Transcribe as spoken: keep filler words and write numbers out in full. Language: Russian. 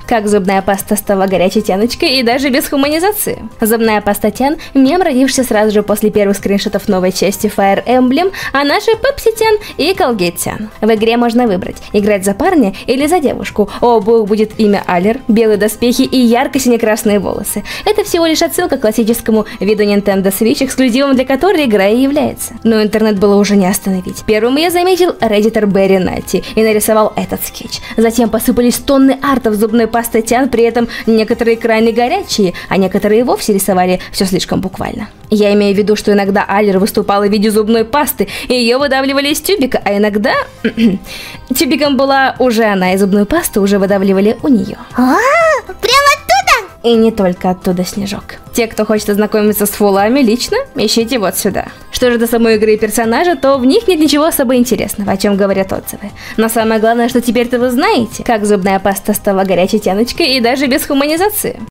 Как зубная паста стала горячей тяночкой и даже без хуманизации. Зубная паста Тян – мем, родившийся сразу же после первых скриншотов новой части Fire Emblem, а наши Pepsi Тян и Colgate Тян. В игре можно выбрать, играть за парня или за девушку. У обоих будет имя Алер, белые доспехи и ярко-сине-красные волосы. Это всего лишь отсылка к классическому виду Nintendo Switch, эксклюзивом для которой игра и является. Но интернет было уже не остановить. Первым я заметил реддитор Берри Натти и нарисовал этот скетч. Затем посыпались тонны артов зубной пасты Тян, при этом некоторые крайне горячие, а некоторые вовсе рисовали все слишком буквально. Я имею в виду, что иногда Алер выступала в виде зубной пасты, и ее выдавливали из тюбика, а иногда тюбиком была уже она, и зубную пасту уже выдавливали у нее. А, прямо оттуда? И не только оттуда, Снежок. Те, кто хочет ознакомиться с фулами лично, ищите вот сюда. Что же до самой игры и персонажа, то в них нет ничего особо интересного, о чем говорят отзывы. Но самое главное, что теперь-то вы знаете, как зубная паста стала горячей тяночкой и даже без хуманизации.